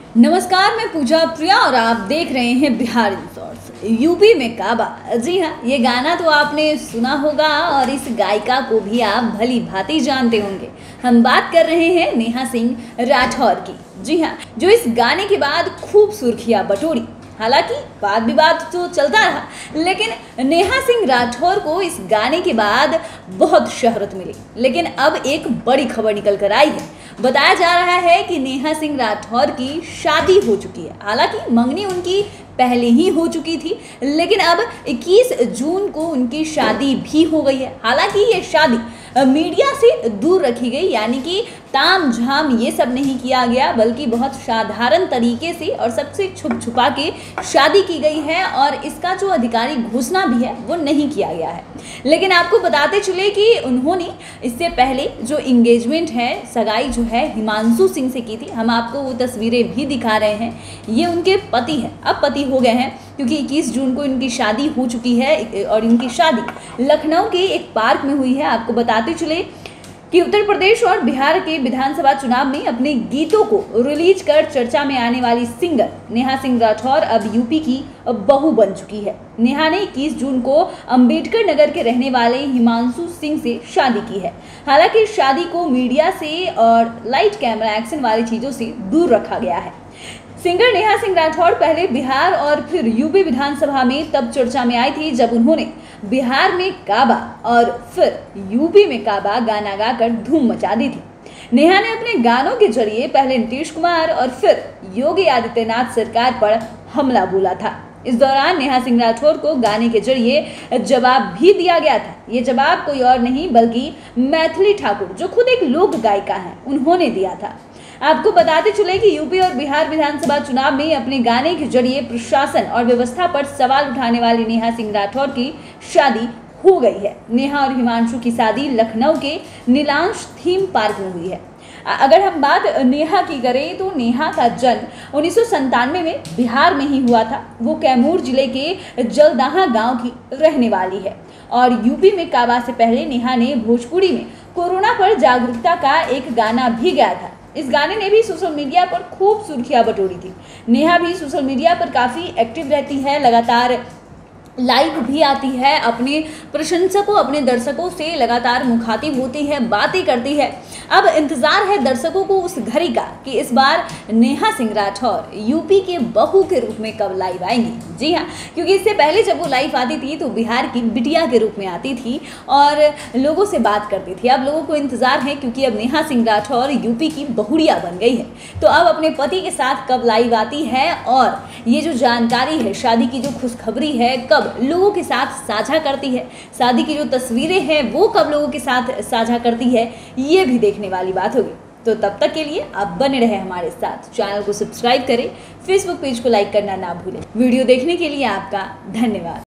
नमस्कार, मैं पूजा प्रिया और आप देख रहे हैं बिहार रिसोर्स। यूपी में काबा। जी हाँ, ये गाना तो आपने सुना होगा और इस गायिका को भी आप भली भांति जानते होंगे। हम बात कर रहे हैं नेहा सिंह राठौर की। जी हाँ, जो इस गाने के बाद खूब सुर्खियां बटोरी। हालांकि वाद विवाद तो चलता रहा, लेकिन नेहा सिंह राठौर को इस गाने के बाद बहुत शोहरत मिली। लेकिन अब एक बड़ी खबर निकल कर आई है। बताया जा रहा है कि नेहा सिंह राठौर की शादी हो चुकी है। हालांकि मंगनी उनकी पहले ही हो चुकी थी, लेकिन अब 21 जून को उनकी शादी भी हो गई है। हालांकि ये शादी मीडिया से दूर रखी गई, यानी कि ताम झाम ये सब नहीं किया गया, बल्कि बहुत साधारण तरीके से और सबसे छुप छुपा के शादी की गई है और इसका जो आधिकारिक घोषणा भी है वो नहीं किया गया है। लेकिन आपको बताते चले कि उन्होंने इससे पहले जो इंगेजमेंट है, सगाई जो है हिमांशु सिंह से की थी। हम आपको वो तस्वीरें भी दिखा रहे हैं। ये उनके पति हैं, अब पति हो गए हैं, क्योंकि 21 जून को इनकी शादी हो चुकी है और इनकी शादी लखनऊ के एक पार्क में हुई है। आपको बताते चले कि उत्तर प्रदेश और बिहार के विधानसभा चुनाव में अपने गीतों को रिलीज कर चर्चा में आने वाली सिंगर नेहा सिंह राठौर अब यूपी की बहू बन चुकी है। नेहा ने 21 जून को अंबेडकर नगर के रहने वाले हिमांशु सिंह से शादी की है। हालांकि शादी को मीडिया से और लाइट कैमरा एक्शन वाली चीजों से दूर रखा गया है। सिंगर नेहा सिंह राठौर पहले बिहार और फिर यूपी विधानसभा में तब चर्चा में आई थी जब उन्होंने बिहार में काबा और फिर यूपी में काबा गाना गाकर धूम मचा दी थी। नेहा ने अपने गानों के जरिए पहले नीतीश कुमार और फिर योगी आदित्यनाथ सरकार पर हमला बोला था। इस दौरान नेहा सिंह राठौर को गाने के जरिए जवाब भी दिया गया था। ये जवाब कोई और नहीं बल्कि मैथिली ठाकुर, जो खुद एक लोक गायिका हैं, उन्होंने दिया था। आपको बताते चले कि यूपी और बिहार विधानसभा चुनाव में अपने गाने के जरिए प्रशासन और व्यवस्था पर सवाल उठाने वाली नेहा सिंह राठौर की शादी हो गई है। नेहा और हिमांशु की शादी लखनऊ के नीलांश थीम पार्क में हुई है। अगर हम बात नेहा की करें तो नेहा का जन्म 1997 में बिहार में ही हुआ था। वो कैमूर जिले के जलदाहा गांव की रहने वाली है और यूपी में काबा से पहले नेहा ने भोजपुरी में कोरोना पर जागरूकता का एक गाना भी गाया था। इस गाने ने भी सोशल मीडिया पर खूब सुर्खियां बटोरी थी। नेहा भी सोशल मीडिया पर काफ़ी एक्टिव रहती है, लगातार लाइव भी आती है, अपने प्रशंसकों, अपने दर्शकों से लगातार मुखातिब होती है, बातें करती है। अब इंतजार है दर्शकों को उस घड़ी का कि इस बार नेहा सिंह राठौर यूपी के बहू के रूप में कब लाइव आएंगी। जी हाँ, क्योंकि इससे पहले जब वो लाइव आती थी तो बिहार की बिटिया के रूप में आती थी और लोगों से बात करती थी। अब लोगों को इंतजार है क्योंकि अब नेहा सिंह राठौर यूपी की बहुड़िया बन गई है, तो अब अपने पति के साथ कब लाइव आती है और ये जो जानकारी है, शादी की जो खुशखबरी है, कब लोगों के साथ साझा करती है, शादी की जो तस्वीरें हैं वो कब लोगों के साथ साझा करती है, ये भी देखने वाली बात होगी। तो तब तक के लिए आप बने रहे हमारे साथ, चैनल को सब्सक्राइब करें, फेसबुक पेज को लाइक करना ना भूलें। वीडियो देखने के लिए आपका धन्यवाद।